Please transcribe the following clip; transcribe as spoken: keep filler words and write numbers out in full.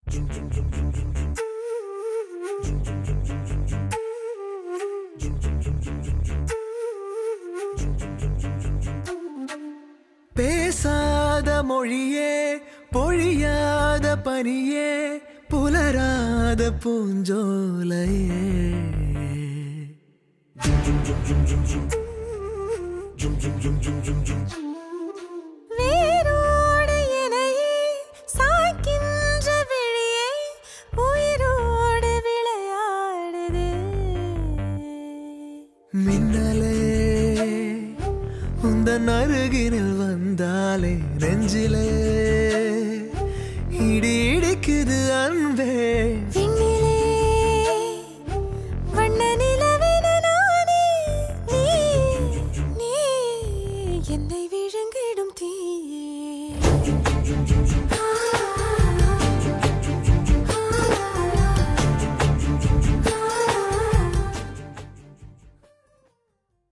பேசாத மொழியே பொழியாத பனியே புலராத பூஞ்சோலையே வேரோடு இணையே சாய்க்கின்ற விழியே உயிரோடு விளையாடுது மின்னலே உந்தன் அருகினில் வந்தாலே நெஞ்சிலே